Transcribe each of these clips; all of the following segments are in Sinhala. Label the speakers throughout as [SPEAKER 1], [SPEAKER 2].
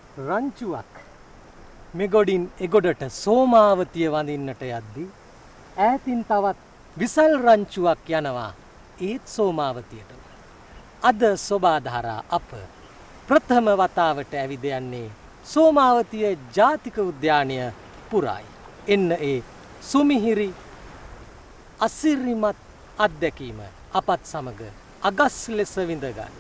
[SPEAKER 1] රංචුවක් මෙගොඩින් එගොඩට සෝමාවතිය වඳින්නට යද්දී ඈතින් තවත් විසල් රංචුවක් යනවා ඒත් සෝමාවතියට. අද සොබාධාරා අප ප්‍රථම වතාවට ඇවිද යන්නේ සෝමාවතිය ජාතික උද්‍යානය පුරායි. එන්න ඒ සුමිහිරි අසිරිමත් අත්දැකීම අපත් සමග අගස් ලෙස විඳගන්න.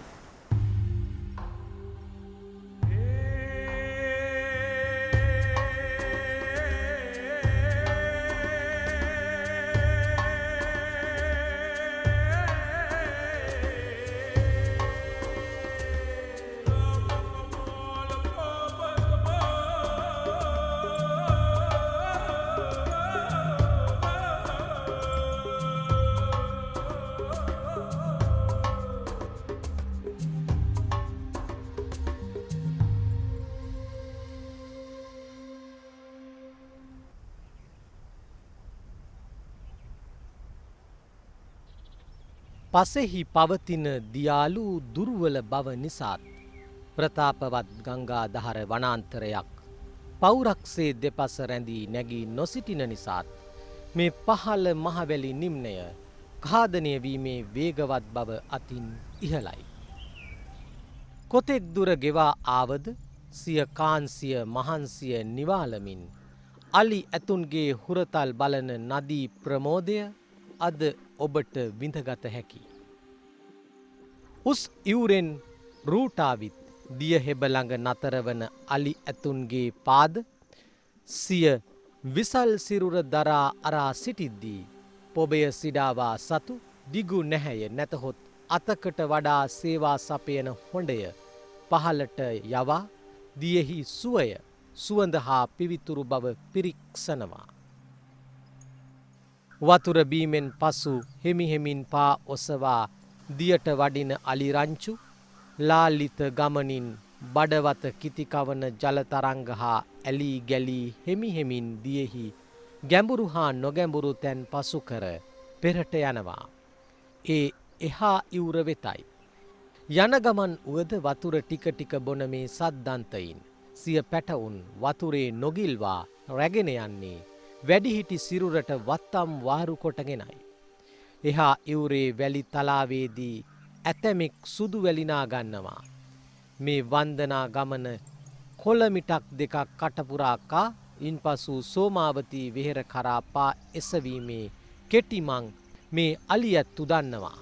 [SPEAKER 1] පසෙහි පවතින දියාලු දුර්වල බව නිසාත් ප්‍රතාපවත් ගංගා දහර වනාන්තරයක් පෞරක්සේ දෙපස රැඳී නැගී නොසිටින නිසාත් මේ පහළ මහවැලි නිම්නය ඝාතනය වීමේ වේගවත් බව අතින් ඉහළයි. කොතෙක් දුර ගෙවා ආවද සිය කාන්සිය මහන්සිය නිවාලමින් අලි ඇතුන්ගේ හුරතල් බලන නදී ප්‍රමෝදය අද ඔබට විඳගත හැකි. උස් ඉවුරෙන් රූටාවිත් දිය හෙබ ළඟ නතරවන අලි ඇතුන්ගේ පාද සිය විසල් සිරුර දරා අරා සිටිද්දී පොබය සිඩාවා සතු දිගු නැහැය නැතහොත් අතකට වඩා සේවා සපයන හොඬය පහලට යවා දියෙහි සුවය සුවඳ හා පිවිතුරු බව පිරික්සනවා. වතුර බීමෙන් පසු හෙමිහෙමින් පා ඔසවා දියට වඩින අලිරංචු ලාලිත ගමනින් බඩවත කිතිකවන ජලතරංග හා ඇලී ගැලී හෙමිහෙමින් දියෙහි ගැඹුරු හා නොගැඹුරු තැන් පසු කර පෙරට යනවා. ඒ එහා ඉවුර වෙතයි. යන ගමන් උවද වතුර ටික ටික බොන මේ සද්දන්තයින් සිය පැටවුන් වතුරේ නොගිල්වා රැගෙන යන්නේ වැඩිහිටි සිරුරට වත්තම් වාරු කොටගෙනයි. එහා ඉවුරේ වැලි තලාවේදී ඇතැමෙක් සුදු වැලිනා ගන්නවා. මේ වන්දනා ගමන කොළමිටක් දෙකක් කටපුරා කා ඉන්පසු සෝමාවතී වෙහෙර කරා පා එසවීමේ කෙටිමං මේ අලියැත්තු දන්නවා.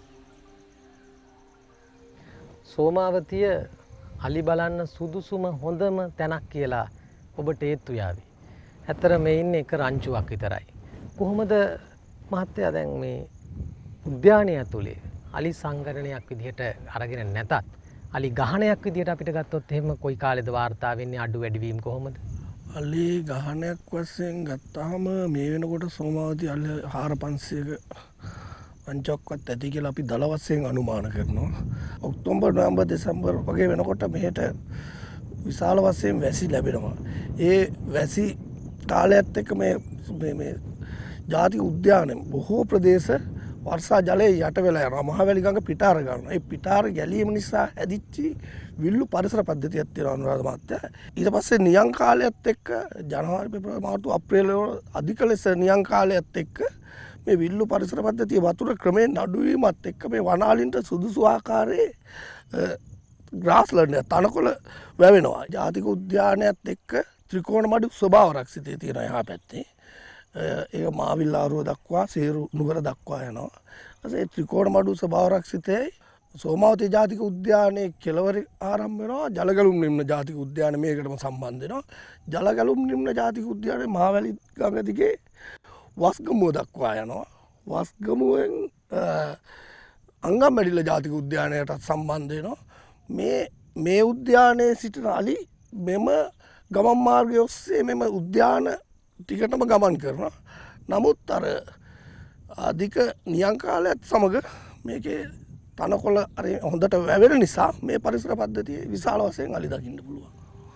[SPEAKER 1] සෝමාවතිය අලි බලන්න සුදුසුම හොඳම තැනක් කියලා ඔබට ඒත්තු යාවි. ඇත්තට මේ ඉන්නේ එක රංචුවක් විතරයි. කොහොමද මහත්තයා දැන් මේ උද්‍යානය ඇතුලේ අලි සංගණනයක් විදිහට අරගෙන නැතත් අලි ගහණයක් විදිහට අපිට ගත්තොත් එහෙම කොයි කාලෙද වාර්තා වෙන්නේ අඩු වැඩි වීම කොහොමද?
[SPEAKER 2] අලි ගහණයක් වශයෙන් ගත්තාම මේ වෙනකොට සෝමාවතී අලි 4500ක අංචක්වත් ඇති කියලා අපි දල වශයෙන් අනුමාන කරනවා. ඔක්තෝබර් නොවැම්බර් දෙසැම්බර් වගේ වෙනකොට මෙහෙට විශාල වශයෙන් වැසි ලැබෙනවා. ඒ වැසි කාලයත් එක්ක මේ ජාතික උද්‍යානයේ බොහෝ ප්‍රදේශ වර්ෂා ජලයේ යට වෙලා යනවා. මහවැලි ගඟ පිටාර ගන්නවා. ඒ පිටාර ගැලීම නිසා හැදිච්ච විල්ලු පරිසර පද්ධතියක් තියෙනවා අනුරාධ මහත්තයා. ඊට පස්සේ නියං කාලයත් එක්ක ජනවාරි පෙබරවාරි මාර්තු අප්‍රේල් වල අධික ලෙස නියං කාලයත් එක්ක මේ විල්ලු පරිසර පද්ධතිය වතුර ක්‍රමයෙන් අඩු වීමත් එක්ක මේ වනාලින්ට සුදුසු ආකාරයේ ග්‍රාස්ලන්ඩ් තනකොළ වැවෙනවා. ජාතික උද්‍යානයත් එක්ක ත්‍රිකෝණ මඩු ස්වභාව රක්ෂිතය තියෙනවා එහා පැත්තේ. ඒක මාවිල් ආරුව දක්වා සේරු නුවර දක්වා යනවා. ඒ ත්‍රිකෝණ මඩු ස්වභාව රක්ෂිතයයි සෝමාවතී ජාතික උද්‍යානයේ කෙළවර ආරම්භ වෙනවා. ජලගැලුම් නිම්න ජාතික උද්‍යානය මේකටම සම්බන්ධ වෙනවා. ජලගැලුම් නිම්න ජාතික උද්‍යානයේ මහවැලි ගඟ දිගේ වස්ගමුව දක්වා යනවා. වස්ගමුවෙන් අංගම්මැඩිල්ල ජාතික උද්‍යානයට සම්බන්ධ වෙනවා. මේ උද්‍යානයේ සිටින අලි මෙම ගමන් මාර්ගය ඔස්සේ මෙම උද්‍යාන ටිකටම ගමන් කරනවා. නමුත් අර අධික නියං කාලයත් සමග මේකේ තනකොළ අර හොඳට වැවෙන නිසා මේ පරිසර පද්ධතිය විශාල වශයෙන් අලි දකින්න පුළුවන්.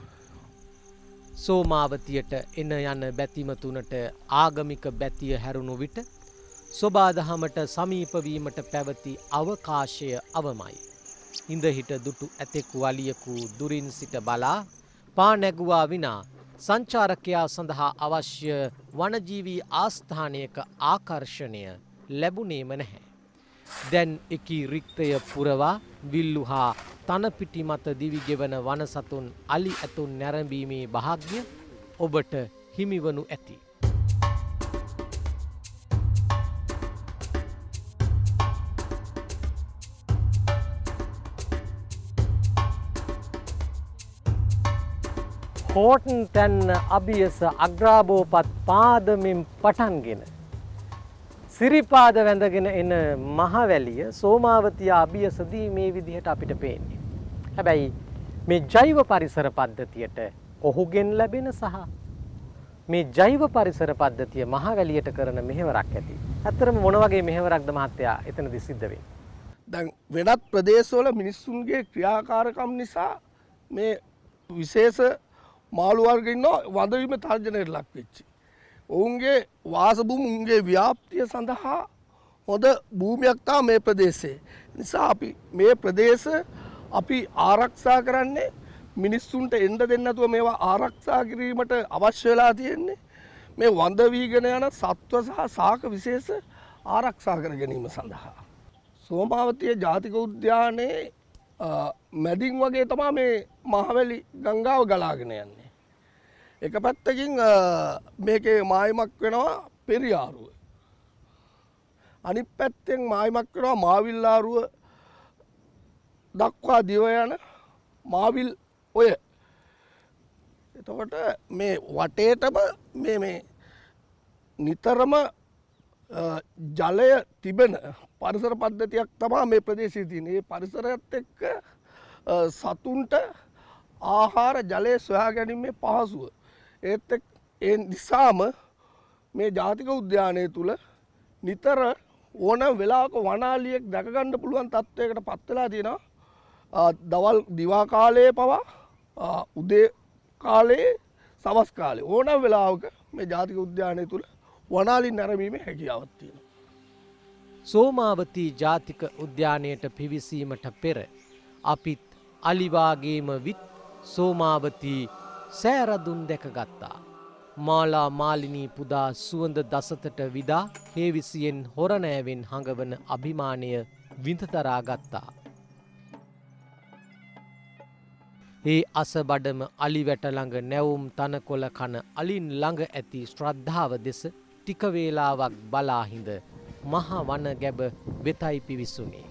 [SPEAKER 1] සෝමාවතියට එන යන බැතිමතුනට ආගමික බැතිය හැරුණු විට සොබාදහමට සමීප වීමට පැවති අවකාශය අවමයි. ඉඳ හිට දුටු ඇතෙකු අලියෙකු දුරින් සිට බලා පා නැගුවා විනා සංචාරකයා සඳහා අවශ්‍ය වනජීවී ආස්ථානයක ආකර්ෂණය ලැබුණේම නැහැ. දැන් එකී රික්තය පුරවා විල්ලු හා තනපිටි මත දිවිගෙවන වනසතුන් අලි ඇතුන් නැරඹීමේ භාග්‍ය ඔබට හිමිවනු ඇති. හෝටන් තැන්න අභියස අග්‍රාබෝපත් පාදමින් පටන්ගෙන සිරිපාද වැඳගෙන එන මහවැලිය සෝමාවතිය අභියසදී මේ විදිහට අපිට පේන්නේ. හැබැයි මේ ජෛව පරිසර පද්ධතියට ඔහුගෙන් ලැබෙන සහ මේ ජෛව පරිසර පද්ධතිය මහවැලියට කරන මෙහෙවරක් ඇති. ඇත්තටම මොන වගේ මෙහෙවරක්ද මහත්තයා එතනදි සිද්ධ වෙන්නේ?
[SPEAKER 2] දැන් වෙනත් ප්‍රදේශවල මිනිස්සුන්ගේ ක්‍රියාකාරකම් නිසා මේ විශේෂ මාළු වර්ග ඉන්නවා වඳවීම තර්ජනයට ලක් වෙච්චි. ඔවුන්ගේ වාසභූමිගේ ව්‍යාප්තිය සඳහා හොඳ භූමියක් තමයි මේ ප්‍රදේශයේ. නිසා අපි මේ ප්‍රදේශ අපි ආරක්ෂා කරන්නේ මිනිස්සුන්ට එන්න දෙන්න නැතුව මේවා ආරක්ෂා කිරීමට අවශ්‍ය වෙලා තියෙන්නේ මේ වඳ වීගෙන යන සත්ව සහ ශාක විශේෂ ආරක්ෂා කර ගැනීම සඳහා. සෝමාවතිය ජාතික උද්‍යානයේ මැදින් වගේ තමයි මේ මහවැලි ගංගාව ගලාගෙන යන්නේ. එක පැත්තකින් මේකේ මායිමක් වෙනවා පෙරියාරුව. අනිත් පැත්තෙන් මායිමක් වෙනවා මාවිල්ලාරුව දක්වා දිව යන මාවිල් ඔය. එතකොට මේ වටේටම මේ නිතරම ජලය තිබෙන පරිසර පද්ධතියක් තමයි මේ ප්‍රදේශයේ තියෙන්නේ. මේ පරිසරයත් එක්ක සතුන්ට ආහාර ජලය සොයා ගැනීමේ පහසුව. ඒ නිසාම මේ ජාතික උද්‍යානය තුල නිතර ඕන වෙලාවක වනාලියෙක් දැක ගන්න පුළුවන් තත්වයකට පත් වෙලා තියෙනවා. දවල් දිවා කාලයේ පවා උදේ කාලයේ සවස් කාලේ ඕන වෙලාවක මේ ජාතික උද්‍යානය තුල වනාලි නැරඹීමේ හැකියාවක් තියෙනවා.
[SPEAKER 1] සෝමාවතී ජාතික උද්‍යානයට පිවිසීමට පෙර අපිත් අලිවාගේම විත් සෝමාවතී සෑරදුන් දැකගත්තා. මාලා මාලිනී පුදා සුවඳ දසතට විදා හේවිසියෙන් හොරනෑවෙන් හඟවන අභිමානය විඳදරා ගත්තා. ඒ අසබඩම අලිවැට ළඟ නැවුම් තනකොළ කන අලින් ළඟ ඇති ශ්‍රද්ධාව දෙස ටික වේලාවක් බලා හිඳ මහ වන ගැබ වෙතයි පිවිසුනේ.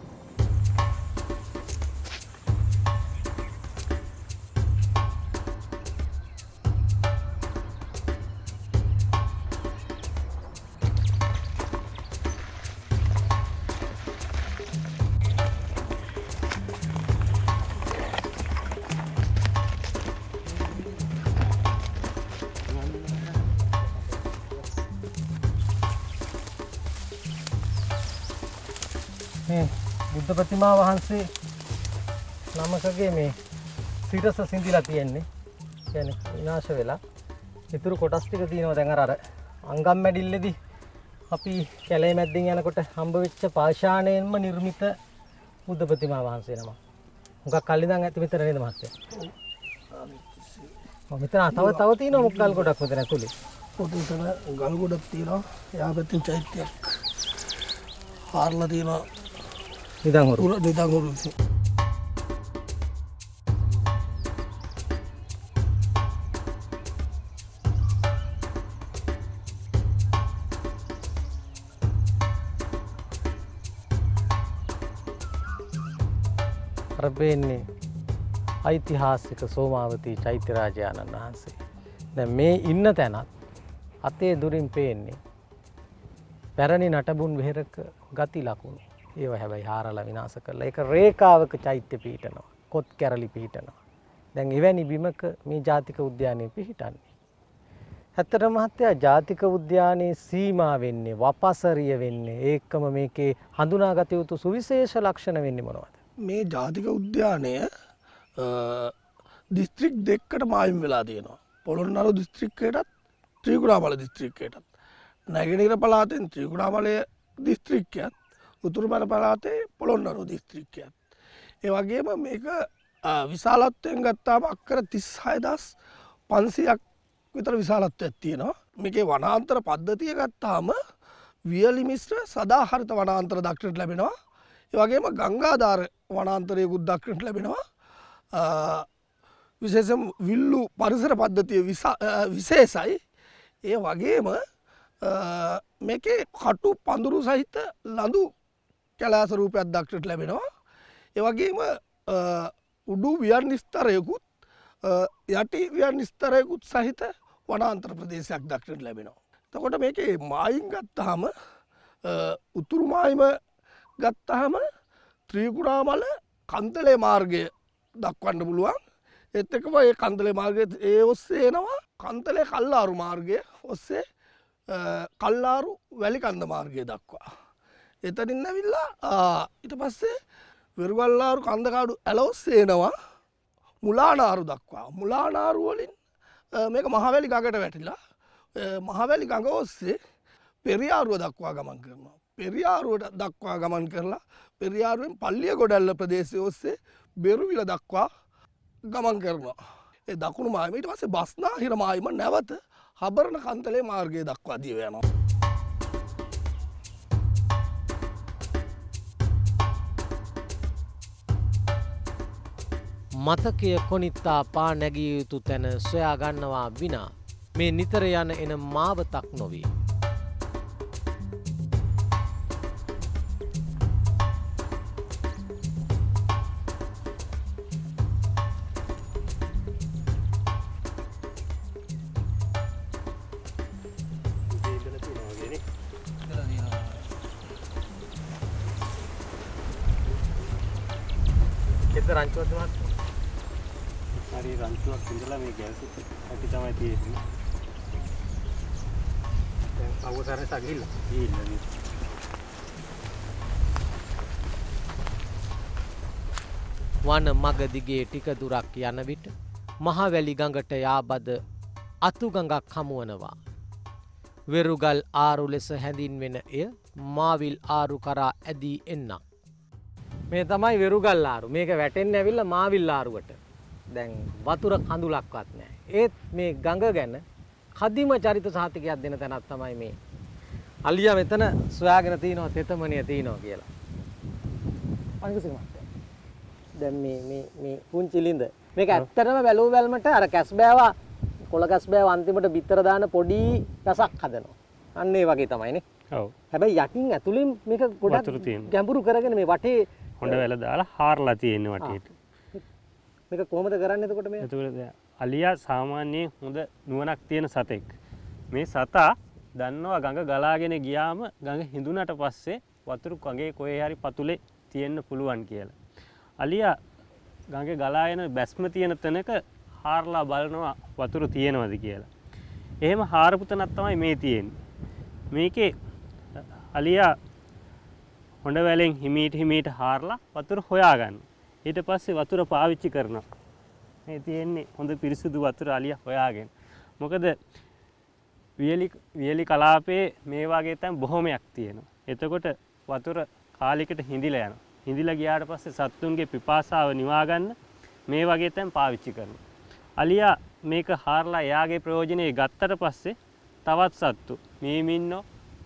[SPEAKER 1] බුද්ධ ප්‍රතිමා වහන්සේ නමකගේ මේ සිරස සිඳිලා තියෙන්නේ. කියන්නේ විනාශ වෙලා. ඊතුරු කොටස් ටික තියෙනවා දැන් අර අංගම් මැඩිල්ලේදී අපි කැලේ මැද්දෙන් යනකොට හම්බ වෙච්ච පාෂාණයෙන්ම නිර්මිත බුද්ධ ප්‍රතිමා වහන්සේ නම. මුගක් කල් ඉඳන් ඇති මෙතන නේද මහත්තයා? ඔව් මෙතන තව තියෙනවා මුග් ගල් ගොඩක් මෙතන ඇතුලේ.
[SPEAKER 2] පොතේතන ගල් ගොඩක් තියෙනවා. යාපැත්තෙන් චෛත්‍යයක්. හාරලා තියෙනවා.
[SPEAKER 1] නිදන් හොරු.
[SPEAKER 2] නිදන් හොරු.
[SPEAKER 1] රබෙන්නේ ඓතිහාසික සෝමාවතී චෛත්‍ය රාජානන් වහන්සේ. දැන් මේ ඉන්න තැනත් අතේ දුරින් පේන්නේ පැරණි නටබුන් වෙහෙරක ගති ලකුණු. ඒව හැබැයි හාරලා විනාශ කරලා ඒක රේඛාවක චෛත්‍ය පීඨනවා. කොත් කැරලි පීඨනවා. දැන් එවැනි බිමක මේ ජාතික උද්‍යානය පිහිටන්නේ. ඇත්තටම මහත්තයා ජාතික උද්‍යානයේ සීමා වෙන්නේ වපසරිය වෙන්නේ ඒකම මේකේ හඳුනාගත යුතු සුවිශේෂ ලක්ෂණ වෙන්නේ මොනවද?
[SPEAKER 2] මේ ජාතික උද්‍යානය දිස්ත්‍රික් දෙකකට මායිම් වෙලා තියෙනවා. පොළොන්නරු දිස්ත්‍රික්කයටත් ත්‍රිකුණාමල දිස්ත්‍රික්කයටත්. නැගෙනහිර පළාතෙන් ත්‍රිකුණාමලය දිස්ත්‍රික්කයත් උතුරු බැල පළාතේ පොළොන්නරු දිස්ත්‍රික්කයත්. ඒ වගේම මේක විශාලත්වයෙන් ගත්තාම අක්කර 36500ක් විතර විශාලත්වයක් තියෙනවා. මේකේ වනාන්තර පද්ධතිය ගත්තාම වියලි මිශ්‍ර සදාහරිත වනාන්තර දක්නට ලැබෙනවා. ඒ වගේම ගංගාධාර වනාන්තරයකුත් දක්නට ලැබෙනවා. විශේෂයෙන් විල්ලු පරිසර පද්ධතිය විශේෂයි. ඒ වගේම මේකේ කටු පඳුරු සහිත ලඳු කැලෑස රූපයක් දක්නට ලැබෙනවා. ඒ වගේම උඩු වියන් ස්තරයකුත් යටි වියන් ස්තරයකුත් සහිත වනාන්තර ප්‍රදේශයක් දක්නට ලැබෙනවා. එතකොට මේකේ මායිම් ගත්තාම උතුරු මායිම ගත්තාම ත්‍රිකුණාමල කන්තලේ මාර්ගය දක්වන්න පුළුවන්. ඒත් එක්කම ඒ කන්තලේ මාර්ගයේ ඒ ඔස්සේ එනවා කන්තලේ කල්ලාරු මාර්ගය ඔස්සේ කල්ලාරු වැලිකන්ද මාර්ගය දක්වා. එතනින් ඇවිල්ලා ඊට පස්සේ වෙරුගල්ලාරු කන්දකාඩු ඇල ඔස්සේ එනවා මුලානාරු දක්වා. මුලානාරු වලින් මේක මහවැලි ගඟට වැටිලා මහවැලි ගඟ ඔස්සේ පෙරියාරුව දක්වා ගමන් කරනවා. පෙරියාරුවට දක්වා ගමන් කරලා පෙරියාරුවෙන් පල්ලිය ගොඩැල්ල ප්‍රදේශය ඔස්සේ බෙරුවිල දක්වා ගමන් කරනවා. ඒ දකුණු මායිම ඊට පස්සේ බස්නාහිර මායිම නැවත හබරණ කන්තලේ මාර්ගය දක්වා දිව යනවා.
[SPEAKER 1] මතකය කොනිත්තා පා නැගිය යුතු තැන සොයා ගන්නවා විනා මේ නිතර යන එන මාවතක් නොවේ.
[SPEAKER 3] රංචුවක් තමයි. හරි රංචුවක් ඉඳලා මේ ගැල්සුත් අපි තමයි තියෙන්නේ. දැන් අවසරේ සගිල්ල. ගිහිල්ලා.
[SPEAKER 1] වන මග දිගේ ටික දුරක් යන විට මහවැලි ගඟට යාබද අතු ගඟක් හමුවනවා. වෙරුගල් ආරු ලෙස හැඳින්වෙන එය මාවිල් ආරු කරා ඇදී එන්නක්. මේ තමයි වෙරුගල් ආරු. මේක වැටෙන්න ඇවිල්ලා මාවිල් ආරුවට. දැන් වතුර කඳුලක්වත් නැහැ. ඒත් මේ ගඟ ගැන කදිම චරිත සාහිතිකයක් දෙන තැනක් තමයි මේ. අලියා මෙතන සොයාගෙන තිනවා තෙතමනිය තිනවා කියලා. අනිකසික මහත්තයා. දැන් මේ පුංචි ලින්ද. මේක ඇත්තටම බැලුව බැලමට අර කැස්බෑවා කොළ කැස්බෑව අන්තිමට බිත්තර දාන පොඩි පැසක් හදනවා. අන්න ඒ වගේ තමයිනේ.
[SPEAKER 3] ඔව්.
[SPEAKER 1] හැබැයි යටින් ඇතුලින් මේක ගොඩක් ගැඹුරු කරගෙන මේ වටේ
[SPEAKER 3] හොඬ වැල දාලා හාරලා තියෙන වටේට.
[SPEAKER 1] මේක කොහොමද කරන්නේ එතකොට මේ?
[SPEAKER 3] එතකොට අලියා සාමාන්‍යයෙන් හොඳ නුවණක් තියෙන සතෙක්. මේ සතා දන්නවා ගඟ ගලාගෙන ගියාම ගඟ හිඳුනට පස්සේ වතුර ගඟේ කොහේ හරි පතුලේ තියෙන්න පුළුවන් කියලා. අලියා ගඟේ ගලාගෙන බැස්ම තියෙන තැනක හාරලා බලනවා වතුර තියෙනවද කියලා. එහෙම හාරපු තැනක් තමයි මේ තියෙන්නේ. මේකේ අලියා හොඬ වැලෙන් හිමීට හාරලා වතුර හොයාගන්න. ඊට පස්සේ වතුර පාවිච්චි කරනවා. මේ තියෙන්නේ හොඳ පිරිසුදු වතුර අලියා හොයාගෙන. මොකද වියලි කලාපයේ මේ වගේ තැන් බොහොමයක් තියෙනවා. එතකොට වතුර කාලයකට හිඳිලා යනවා. හිඳිලා ගියාට පස්සේ සත්තුන්ගේ පිපාසාව නිවා ගන්න මේ වගේ තැන් පාවිච්චි කරනවා. අලියා මේක හාරලා එයාගේ ප්‍රයෝජනේ ගත්තට පස්සේ තවත් සත්තු මීමින්නෝ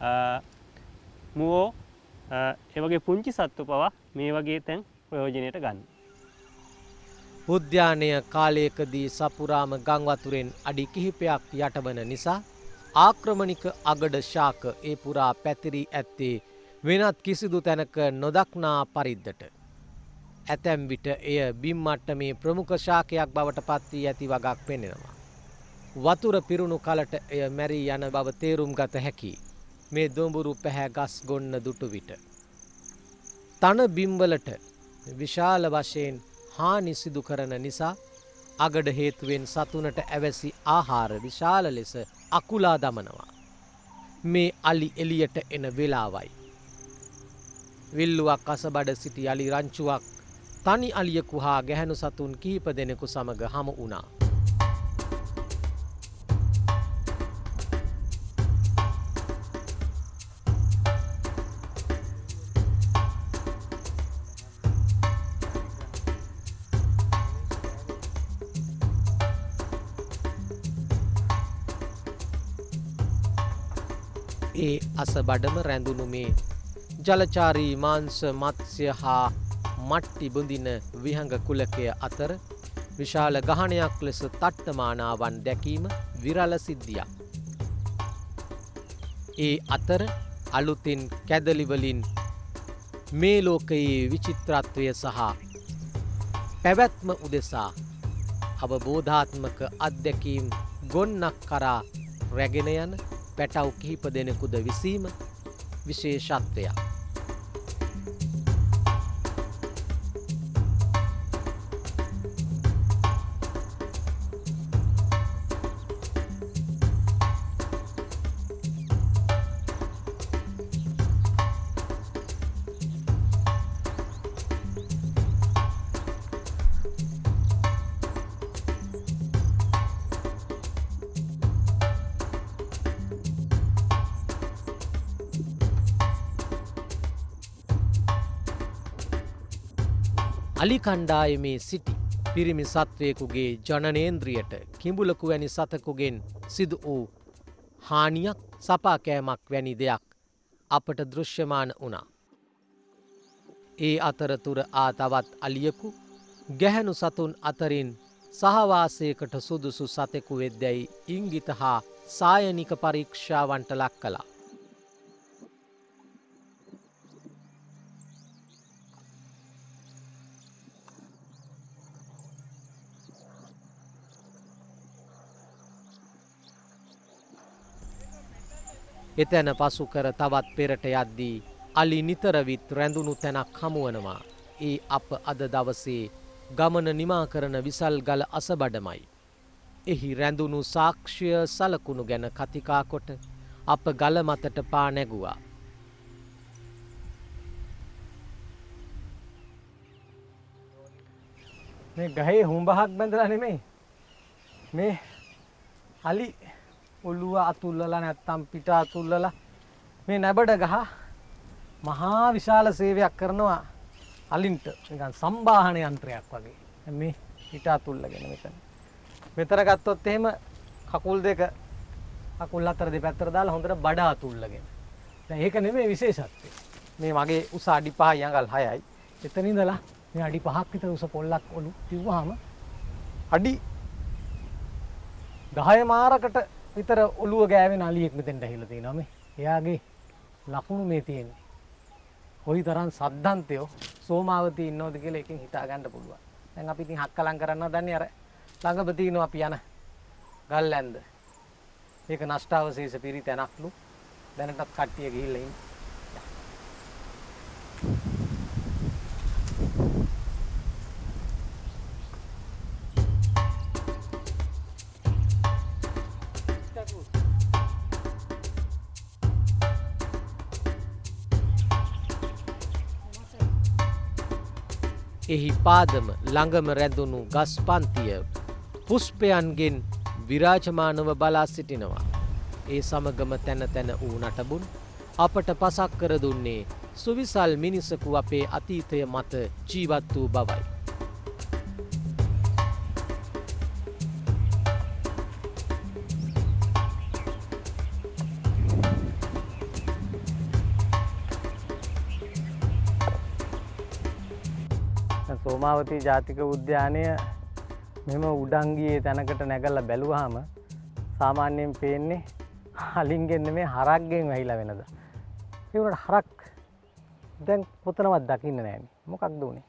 [SPEAKER 3] මුවෝ ඒ වගේ පුංචි සත්තු පවා මේ වගේ තැන් ප්‍රයෝජනයට ගන්න.
[SPEAKER 1] උද්‍යානය කාලයකදී සපුරාම ගම් වතුරෙන් අඩි කිහිපයක් යටවන නිසා ආක්‍රමණික අගඩ ශාක ඒ පුරා පැතිරී ඇත්තේ වෙනත් කිසිදු තැනක නොදක්නා පරිද්දට. ඇතැම් විට එය බිම් මට්ටමේ ප්‍රමුඛ ශාකයක් බවට පත් වී ඇති වගක් පෙනෙනවා. වතුර පිරුණු කලට එය මැරී යන බව තේරුම් ගත හැකියි. මේ දොඹුරු පැහැ ගස් ගොන්න දුටු විට. තන බිම්වලට විශාල වශයෙන් හානි සිදු කරන නිසා අගඩ හේතුවෙන් සතුනට ඇවැසි ආහාර විශාල ලෙස අකුලා දමනවා. මේ අලි එලියට එන වෙලාවයි. විල්ලුවක් අසබඩ සිටි අලි රංචුවක් තනි අලියකු හා ගැහැණු සතුන් කිහිප දෙනෙකු සමග හමු වුණා. ඒ අසබඩම රැඳුණු මේ ජලචාරී මාංශ මත්ස්‍ය හා මට්ටි බොඳින විහඟ කුලකය අතර විශාල ගහනයක් ලෙස තට්ටමානාවන් දැකීම විරල සිද්ධියක්. ඒ අතර අලුතින් කැදලිවලින් මේ ලෝකයේ විචිත්‍රත්වය සහ පැවැත්ම උදෙසා අවබෝධාත්මක අත්දැකීම් ගොන්නක් කරා රැගෙන යන පැටව් කිහිප දෙනෙකුද විසීම විශේෂත්වයක්. අලි කණ්ඩායමේ සිටි පිරිමි සත්වයෙකුගේ ජනනේන්ද්‍රියට කිඹුලකු වැනි සතකුගෙන් සිදු වූ හානියක් සපාකෑමක් වැනි දෙයක් අපට දෘශ්‍යමාන වුණා. ඒ අතරතුර තවත් අලියකු ගැහැණු සතුන් අතරින් සහවාසයකට සුදුසු සතෙකු වෙද්දැයි ඉංගිත හා සායනික පරීක්ෂාවන්ට ලක් කළා. එතැන පසු කර තවත් පෙරට යද්දී අලි නිතරවිත් රැඳුණු තැනක් හමුවනවා. ඒ අප අද දවසේ ගමන නිමා කරන විසල් ගල අසබඩමයි. එහි රැඳුණු සාක්ෂ්‍ය සලකුණු ගැන කතිකා කොට අප ගල මතට පා නැගුවා.
[SPEAKER 4] මේ ගහේ හුඹහක් බැඳලා නෙමෙයි. මේ අලි ඔළුව අතුල්ලලා නැත්තම් පිට අතුල්ලලා මේ නැබඩ ගහ මහා විශාල සේවයක් කරනවා අලින්ට. නිකන් සම්බාහන යන්ත්‍රයක් වගේ. මේ පිට අතුල්ලගෙන මෙතන. මෙතන ගත්තොත් එහෙම කකුල් දෙක කකුල් අතර දෙපැත්තට දාලා හොඳට බඩ අතුල්ලගෙන. දැන් ඒක නෙමෙයි විශේෂත්වය. මේ මගේ උස අඩි 5යි අඟල් 6යි. එතන ඉඳලා මේ අඩි 5ක් විතර උස පොල්ලක් ඔලු තිබ්බාම අඩි 10 මාරකට විතර ඔළුව ගෑවෙන අලියෙක් මෙතෙන්ට ඇහිලා තිනවා මේ. එයාගේ ලකුණු මේ තියෙන්නේ. කොයි තරම් සද්දන්තයෝ සෝමාවතී ඉන්නවද කියලා එකෙන් හිතා ගන්න පුළුවන්. දැන් අපි ඉතින් හක්කලම් කරන්නව දන්නේ අර ළඟම තිනවා අපි යන ගල් ඇන්ද. ඒක නෂ්ටාවශේෂ පිරි තැනක්ලු. දැනටත් කට්ටිය ගිහිල්ලා ඉන්නේ.
[SPEAKER 1] එහි පාදම ළඟම රැඳුණු ගස් පන්තිය පුෂ්පයන්ගෙන් විරාජමානව බලා සිටිනවා. ඒ සමගම තැන තැන වූ නටබුන් අපට පසක් කර දුන්නේ සුවිසල් මිනිසකු අපේ අතීතය මත ජීවත් වූ බවයි.
[SPEAKER 4] සෝමාවතී ජාතික උද්‍යානය මෙහෙම උඩංගියේ තැනකට නැගලා බැලුවාම සාමාන්‍යයෙන් පේන්නේ අලින්ගෙන් නෙමෙයි හරක්ගෙන් වැහිලා වෙනද. ඒ වුණාට හරක් දැන් කොතනවත් දකින්න නැහැනේ. මොකක්ද උනේ?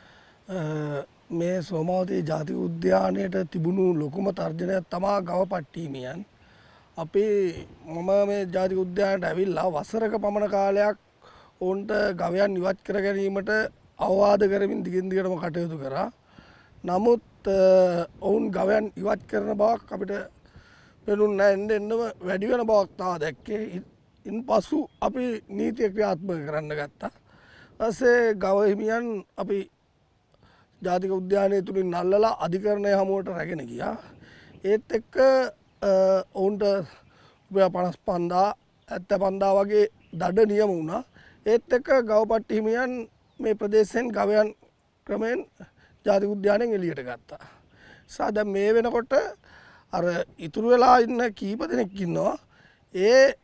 [SPEAKER 2] මේ සෝමාවතී ජාතික උද්‍යානයට තිබුණු ලොකුම තර්ජනයක් තමයි ගව පට්ටීමියන්. අපේ මම මේ ජාතික උද්‍යානයට ඇවිල්ලා වසරක පමණ කාලයක් ඔවුන්ට ගවයන් ඉවත් කර ගැනීමට අවවාද කරමින් දිගින් දිගටම කටයුතු කරා. නමුත් ඔවුන් ගවයන් ඉවත් කරන බවක් අපිට පෙනුන්නේ නැහැ. එන්නම වැඩි වෙන බවක් තා දැක්කේ. ඉන්පසු අපි නීතිය ක්‍රියාත්මක කරන්න ගත්තා. ඊපස්සේ ගව හිමියන් අපි ජාතික උද්‍යානය තුලින් අල්ලලා අධිකරණය හමුවට රැගෙන ගියා. ඒත් එක්ක ඔවුන්ට රුපියල් 55,000 75,000 වගේ දඩ නියම වුණා. ඒත් එක්ක ගවපට්ටි හිමියන් මේ ප්‍රදේශයෙන් ගවයන් ක්‍රමෙන් ජාතික උද්‍යානයෙන් එළියට ගත්තා. දැන් මේ වෙනකොට අර ඉතුරු වෙලා ඉන්න කීප දෙනෙක් ඉන්නවා. ඒ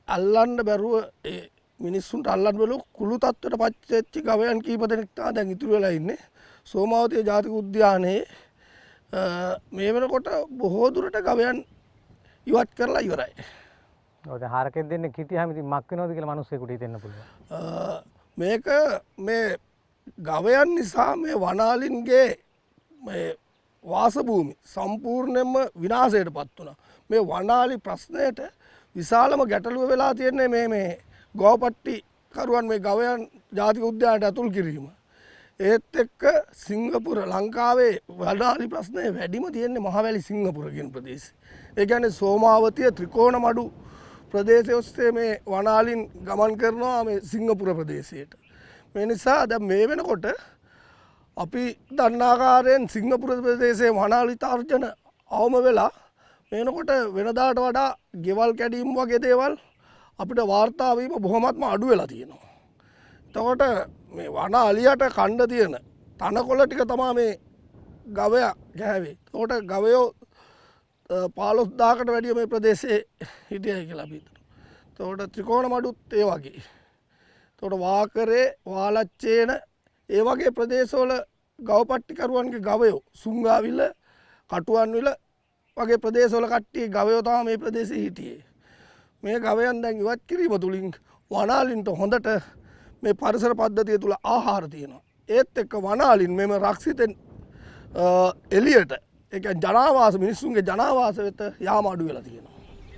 [SPEAKER 2] අල්ලන්න බැරුව මිනිස්සුන්ට අල්ලන්න බැලුව කුළු තත්ත්වයට පත් වෙච්ච ගවයන් කීප දෙනෙක් තමයි දැන් ඉතුරු වෙලා ඉන්නේ. සෝමාවතිය ජාතික උද්‍යානයේ මේ වෙනකොට බොහෝ දුරට ගවයන් ඉවත් කරලා ඉවරයි.
[SPEAKER 4] ඔය දැන් හරකෙක් දෙන්නේ කිටියාම ඉතින් මක් වෙනවද කියලා මිනිස්සුෙකුට හිතෙන්න පුළුවන්.
[SPEAKER 2] මේක මේ ගවයන් නිසා මේ වනාලින්ගේ මේ වාසභූමි සම්පූර්ණයෙන්ම විනාශයට පත් වුණා. මේ වනාලි ප්‍රශ්නයට විශාලම ගැටලුව වෙලා තියෙන්නේ මේ ගෝපට්ටි කරුවන් මේ ගවයන් ජාතික උද්‍යානයට ඇතුල් කිරීම. ඒත් එක්ක සිංගපුර ලංකාවේ වනාලි ප්‍රශ්නය වැඩිම තියෙන්නේ මහවැලි සිංගපුර කියන ප්‍රදේශය. ඒ කියන්නේ සෝමාවතිය ත්‍රිකෝණමඩු ප්‍රදේශය ඔස්සේ මේ වනාලින් ගමන් කරනවා මේ සිංගපුර ප්‍රදේශයට. මේ නිසා දැන් මේ වෙනකොට අපි දන්නාකාරයෙන් සිංගපුර ප්‍රදේශයේ වනාලි තර්ජන අවම වෙලා මේනකොට වෙනදාට වඩා ගෙවල් කැඩීම් වගේ දේවල් අපිට වාර්තා වීම බොහොමත්ම අඩු වෙලා තියෙනවා. එතකොට මේ වනාලියට කණ්ඩ තියෙන තනකොළ ටික තමයි මේ ගවයා ගෑවේ. එතකොට ගවයෝ 15000කට වැඩිය මේ ප්‍රදේශයේ හිටියයි කියලා අපි හිතනවා. එතකොට ත්‍රිකෝණමඩුත් ඒ වගේ. එතකොට වාකරේ වාලච්චේන ඒ වගේ ප්‍රදේශවල ගවපට්ටිකරුවන්ගේ ගවයෝ සුංගාවිල කටුවන්විල වගේ ප්‍රදේශවල කට්ටිය ගවයෝ තමයි මේ ප්‍රදේශයේ හිටියේ. මේ ගවයන් දැන් ඉවත් කිරීම තුලින් වනාලින්ට හොඳට මේ පරිසර පද්ධතිය තුල ආහාර තියෙනවා. ඒත් එක්ක වනාලින් මෙම රක්ෂිතෙන් එළියට ඒ කියන්නේ ජනාවාස මිනිස්සුන්ගේ ජනාවාස වෙත යාම අඩු වෙලා තියෙනවා.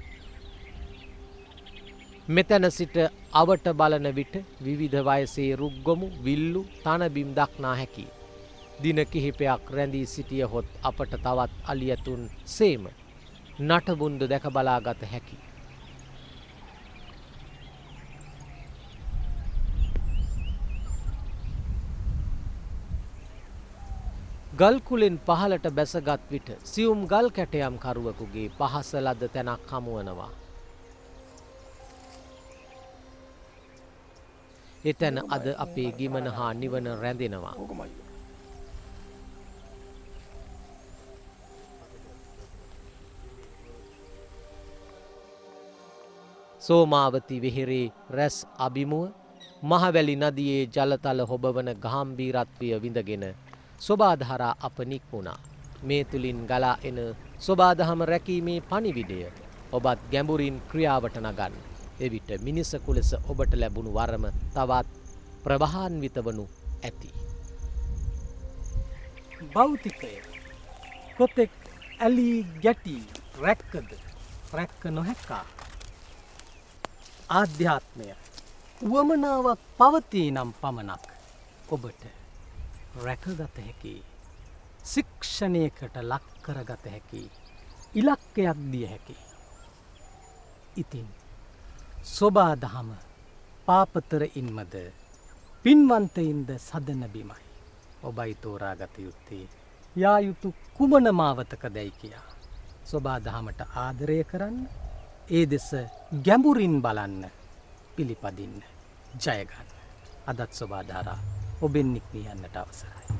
[SPEAKER 1] මෙතන සිට අවට බලන විට විවිධ වයසේ රුක්ගොමු විල්ලු තනබිම් දක්නා හැකි. දින කිහිපයක් රැඳී සිටියහොත් අපට තවත් අලියතුන් සේම නටබුන්ද දැක බලාගත හැකි. ගල්කුලෙන් පහලට බැසගත් විට සියුම් ගල් කැටයම් කරුවකුගේ පහස ලද තැනක් හමුවනවා. එතැන අද අපේ ගිමන හා නිවන රැඳෙනවා. සෝමාවති වෙහෙරේ රැස් අභිමුව මහවැලි නදියේ ජලතල හොබවන ගාම්භීරත්වය විඳගෙන සොබාධාරා අප නික්මුණා. මේ තුලින් ගලා එන සොබාදහම රැකීමේ පණිවිඩය ඔබත් ගැඹුරින් ක්‍රියාවට නගන්න. එවිට මිනිසකු ලෙස ඔබට ලැබුණු වරම තවත් ප්‍රභාන්විත වනු ඇති.
[SPEAKER 4] භෞතිකය කොතෙක් ඇලී ගැටි රැක්කද රැක්ක නොහැක්කා. ආධ්‍යාත්මය උවමනාවක් පවතී නම් පමණක් ඔබට රැකගත හැකි. ශික්ෂණයකට ලක් කරගත හැකි. ඉලක්කයක් දිය හැකි. ඉතින් සොබාදහම පාපතරයින්මද පින්වන්තයින්ද සදන බිමයි. ඔබයි තෝරාගත යුත්තේ යා යුතු කුමන මාවතක දැයි කියා. සොබාදහමට ආදරය කරන්න, ඒ දෙස ගැඹුරින් බලන්න, පිළිපදින්න, ජයගන්න. අදත් සොබාධාරා ඔබෙන් නික්මී යන්නට අවසරයි.